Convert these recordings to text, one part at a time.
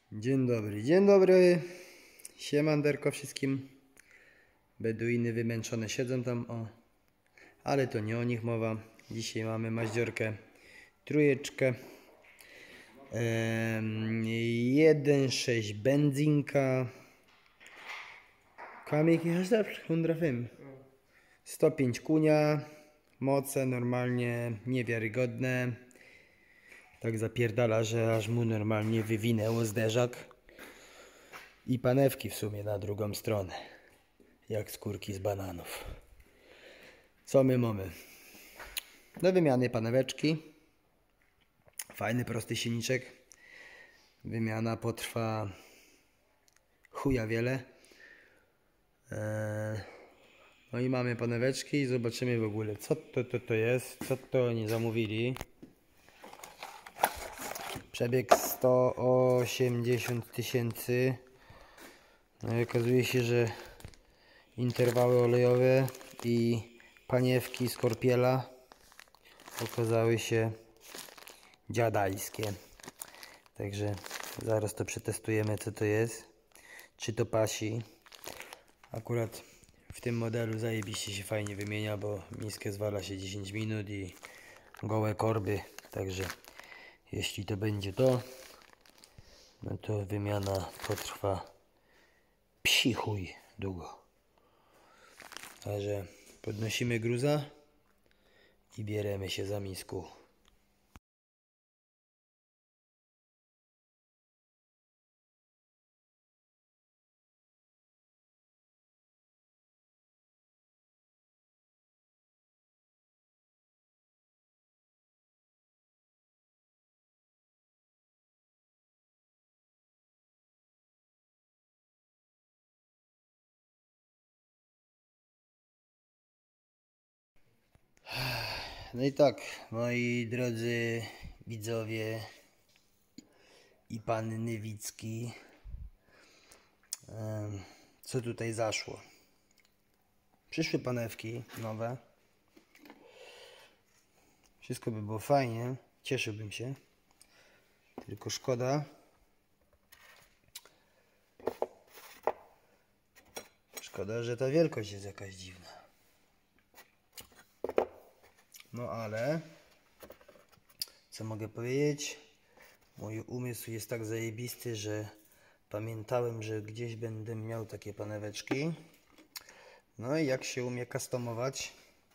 Dzień dobry, siemanderko wszystkim. Beduiny wymęczone siedzą tam, o. Ale to nie o nich mowa. Dzisiaj mamy maździorkę trójeczkę, 1.6 benzynka. Kamik jechać zawsze, 105 kunia, moce normalnie niewiarygodne. Tak zapierdala, że aż mu normalnie wywinęło zderzak. I panewki w sumie na drugą stronę. Jak skórki z bananów. Co my mamy? Do wymiany paneweczki. Fajny, prosty silniczek. Wymiana potrwa chuja wiele. No i mamy paneweczki i zobaczymy w ogóle, co to jest, co to oni zamówili. Przebieg 180 000. No i okazuje się, że interwały olejowe i paniewki Skorpiela okazały się dziadajskie. Także zaraz to przetestujemy, co to jest, czy to pasi. Akurat w tym modelu zajebiście się fajnie wymienia, bo miskę zwala się 10 minut i gołe korby. Także jeśli to będzie to, no to wymiana potrwa psi chuj długo. Także podnosimy gruza i bierzemy się za misku. No i tak, moi drodzy widzowie i pan Nywicki, co tutaj zaszło? Przyszły panewki nowe. Wszystko by było fajnie, cieszyłbym się. Tylko szkoda, że ta wielkość jest jakaś dziwna. No ale co mogę powiedzieć? Mój umysł jest tak zajebisty, że pamiętałem, że gdzieś będę miał takie paneweczki. No i jak się umie customować,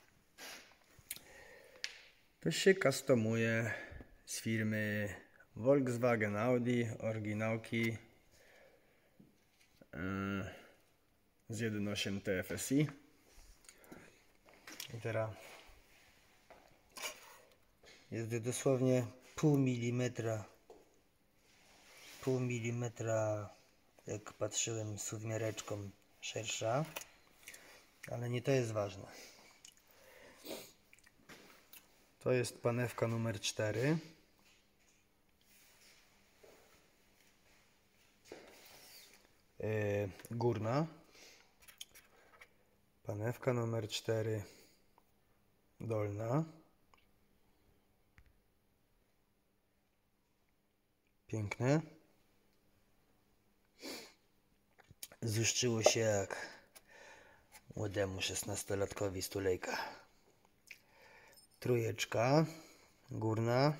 to się customuje z firmy Volkswagen Audi, oryginałki z 1.8 TFSI. I teraz jest dosłownie pół milimetra, jak patrzyłem suwmiareczką, szersza, ale nie to jest ważne. To jest panewka numer 4. Górna. Panewka numer 4 dolna. Piękne. Zuszczyło się jak młodemu 16-latkowi stulejka. Trójeczka górna.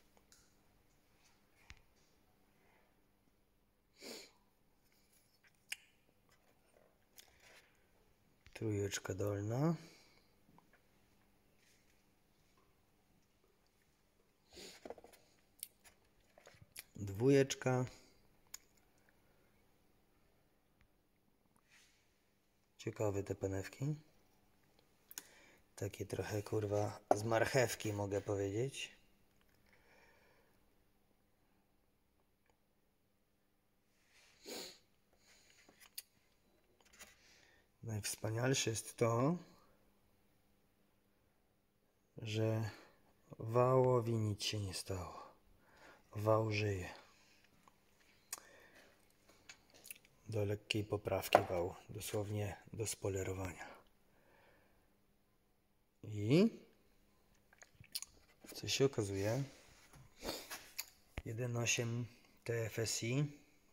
Trójeczka dolna. Dwójeczka. Ciekawe te panewki. Takie trochę kurwa z marchewki, mogę powiedzieć. Najwspanialsze jest to, że wałowi nic się nie stało. Wał żyje. Do lekkiej poprawki wał, dosłownie do spolerowania. I co się okazuje, 1.8 TFSI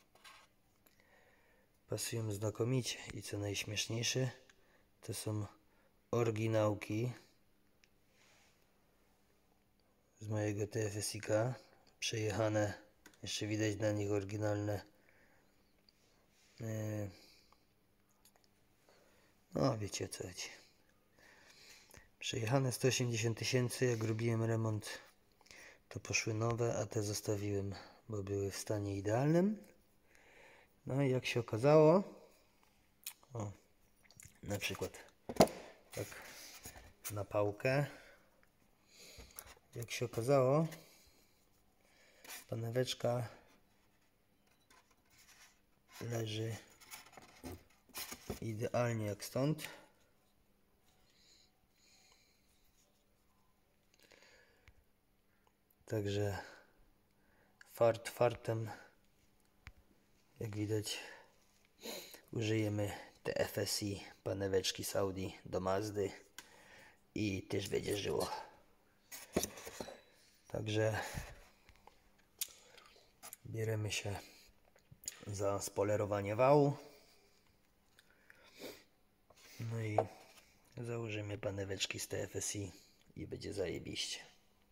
pasują znakomicie i co najśmieszniejsze, to są oryginałki z mojego TFSI-ka, przejechane, jeszcze widać na nich oryginalne, no wiecie o co chodzi. Przejechane 180 tysięcy, jak robiłem remont, to poszły nowe, a te zostawiłem, bo były w stanie idealnym. No i jak się okazało, o, na przykład tak na pałkę, jak się okazało, paneweczka leży idealnie jak stąd. Także fart fartem, jak widać, użyjemy TFSI paneweczki z Audi do Mazdy i też będzie żyło. Także bierzemy się za spolerowanie wału. No i założymy paneweczki z TFSI i będzie zajebiście.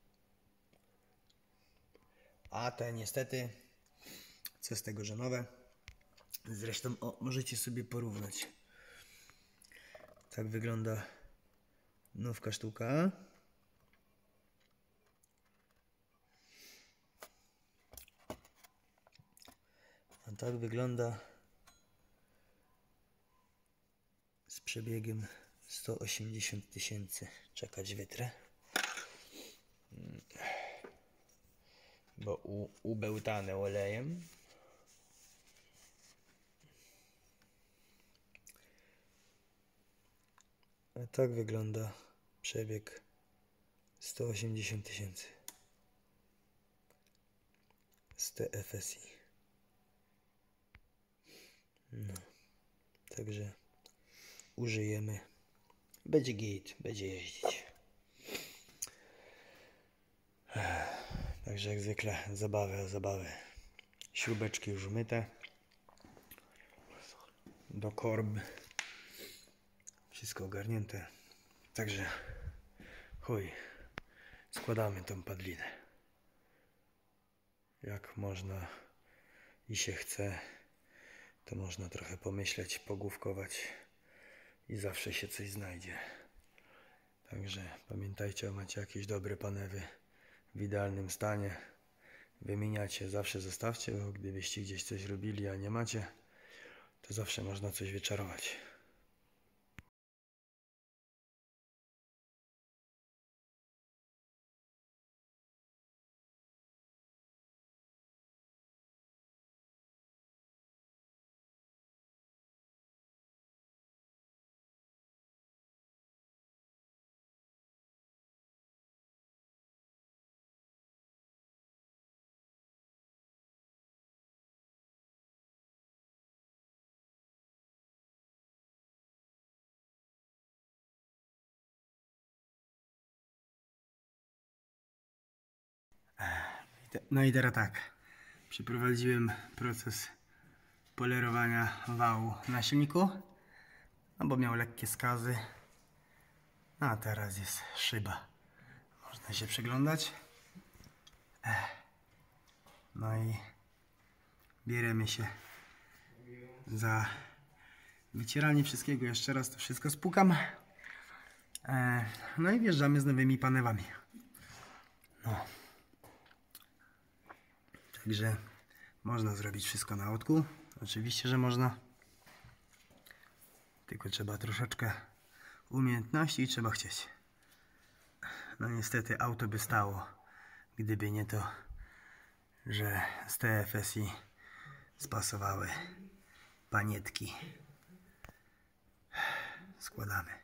A te niestety, co z tego, że nowe. Zresztą, o, możecie sobie porównać. Tak wygląda nówka sztuka. A tak wygląda z przebiegiem 180 tysięcy. Czekać wytrę, bo ubełtane olejem. A tak wygląda przebieg 180 tysięcy z TFSI. No, także użyjemy. Będzie git, będzie jeździć. Także jak zwykle zabawy. Śrubeczki już umyte. Do korb. Wszystko ogarnięte. Także chuj. Składamy tą padlinę. Jak można i się chce, to można trochę pomyśleć, pogłówkować i zawsze się coś znajdzie. Także pamiętajcie, macie jakieś dobre panewy w idealnym stanie, wymieniacie, zawsze zostawcie, bo gdybyście gdzieś coś robili, a nie macie, to zawsze można coś wyczarować. No i teraz tak, przeprowadziłem proces polerowania wału na silniku, no bo miał lekkie skazy, no a teraz jest szyba, można się przyglądać. No i bierzemy się za wycieranie wszystkiego, jeszcze raz to wszystko spłukam, no i wjeżdżamy z nowymi panewami. No. Także można zrobić wszystko na łotku. Oczywiście, że można. Tylko trzeba troszeczkę umiejętności i trzeba chcieć. No niestety auto by stało, gdyby nie to, że z TFSI spasowały panietki. Składamy.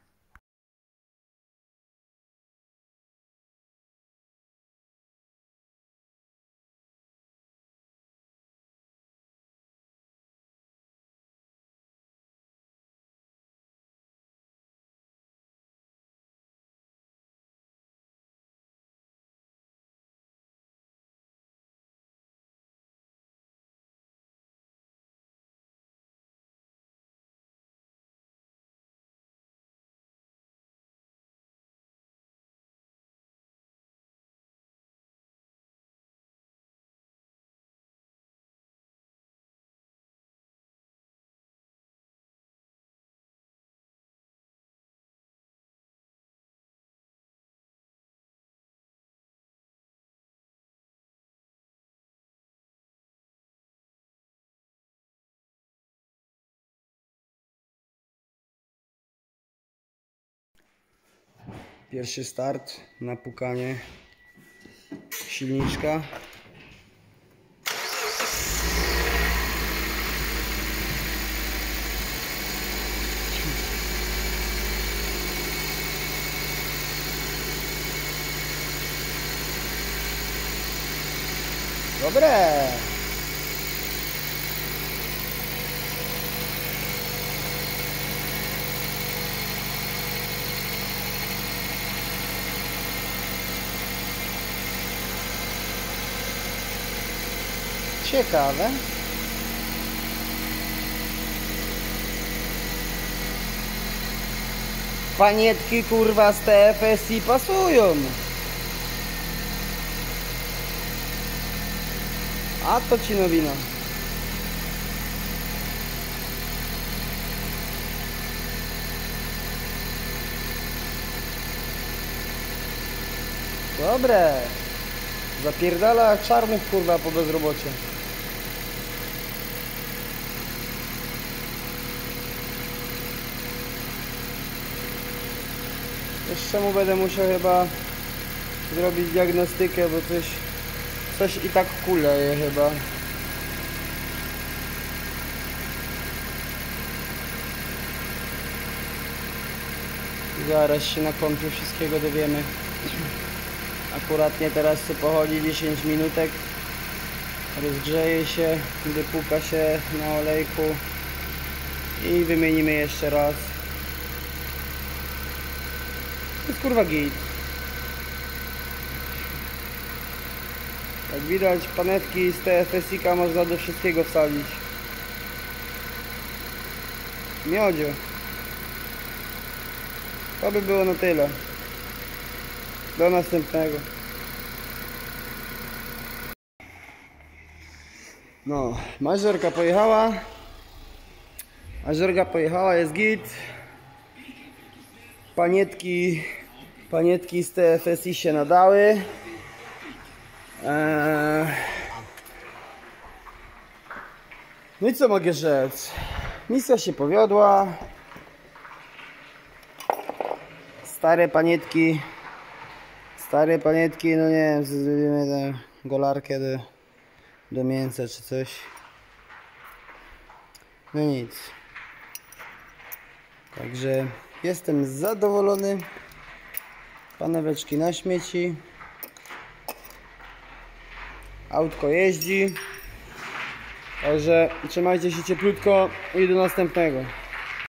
Pierwszy start na pukanie silniczka. Dobre! Ciekawe. Panietki kurwa z TFSI pasują. A to ci nowina. Dobre. Zapierdala jak czarnych kurwa po bezrobocie. Jeszcze mu będę musiał chyba zrobić diagnostykę, bo coś i tak kuleje chyba. Zaraz się na kąpie wszystkiego dowiemy. Akuratnie teraz tu pochodzi 10 minutek. Rozgrzeje się, wypuka się na olejku i wymienimy jeszcze raz. To jest kurwa git. Jak widać, panewki z TFSI-ka można do wszystkiego wsadzić. Miodzie. To by było na tyle. Do następnego. No, mażorka pojechała. Mażorka pojechała, jest git. Panietki z TFSI się nadały. No i co mogę rzec? Misja się powiodła. Stare panietki, no nie wiem, zrobimy tę golarkę do mięsa czy coś. No nic. Także jestem zadowolony. Paneweczki na śmieci. Autko jeździ. Także trzymajcie się cieplutko i do następnego.